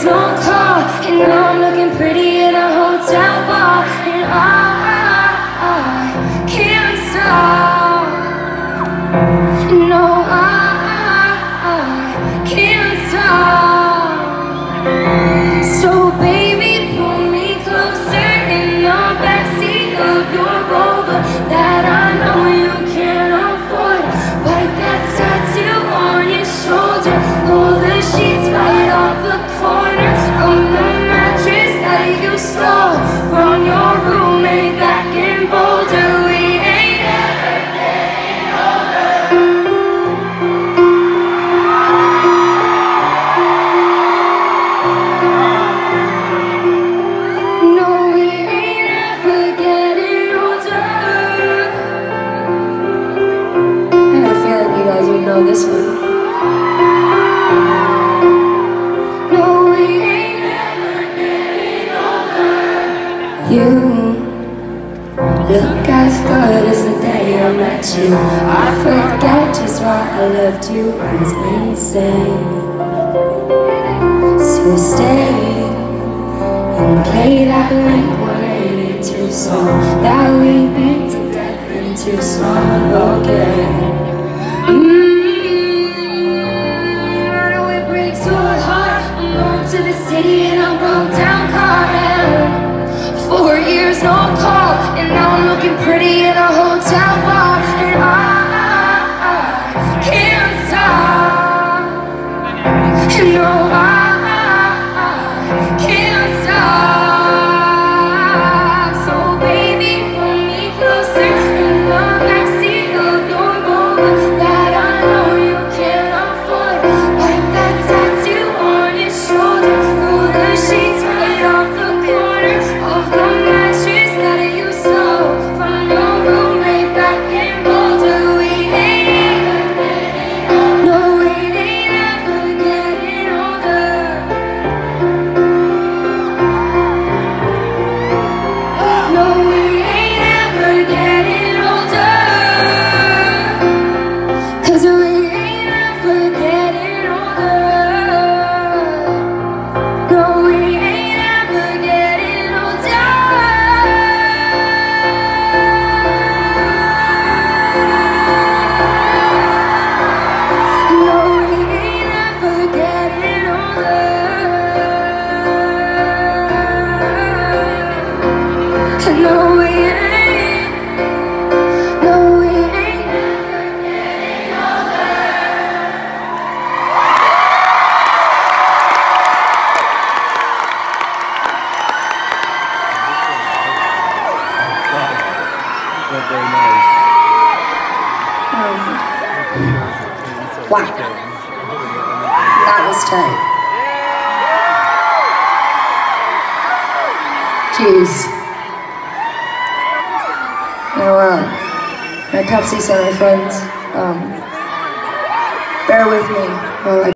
no call, and now I'm looking pretty in a hotel bar, and I can't stop. No, I can't stop. So baby, pull me closer in the backseat of your Rover that I know you can't afford. Wipe that tattoo on your shoulder, pull the sheets right off the corners of the mattress that you stole from your roommate back in Boulder. We ain't ever getting older. No, we ain't ever getting older. I had a feeling you guys would know this one. No, we ain't ever getting older. You look as good as the day I met you. I forget just why I left you. I was insane. So stay and play that Blink-182 song that we beat to death in Tucson again. I know it breaks your heart. I'm going to the city in a broke down car, and 4 years no call, and now I'm looking pretty in a hotel bar, and I can't stop. And no, I can't stop. So baby, pull me closer in the backseat of your Rover that I know you can't afford. Wipe that tattoo on your shoulder, pull the sheets right off the corner of the mattress that you stole from your roommate back in Boulder. We ain't no, we ain't ever getting older. No, we ain't ever getting older. 'Cause we ain't ever getting older. No, we ain't ever getting older. No, we ain't ever getting older. No, we ain't. No, we ain't ever getting older. Very nice. Wow, that was tight. Jeez. My Pepsi Center friends, bear with me while I